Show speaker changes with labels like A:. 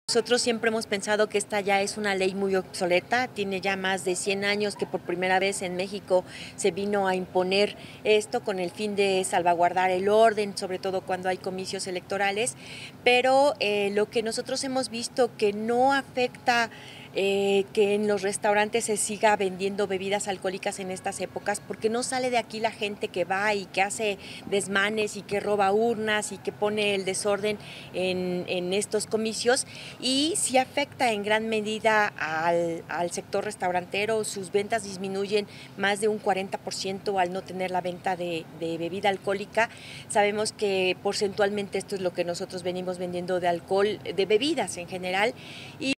A: Nosotros siempre hemos pensado que esta ya es una ley muy obsoleta, tiene ya más de 100 años que por primera vez en México se vino a imponer esto con el fin de salvaguardar el orden, sobre todo cuando hay comicios electorales, pero lo que nosotros hemos visto que no afecta que en los restaurantes se siga vendiendo bebidas alcohólicas en estas épocas, porque no sale de aquí la gente que va y que hace desmanes y que roba urnas y que pone el desorden en estos comicios, y sí afecta en gran medida al sector restaurantero. Sus ventas disminuyen más de un 40% al no tener la venta de bebida alcohólica. Sabemos que porcentualmente esto es lo que nosotros venimos vendiendo de alcohol, de bebidas en general. Y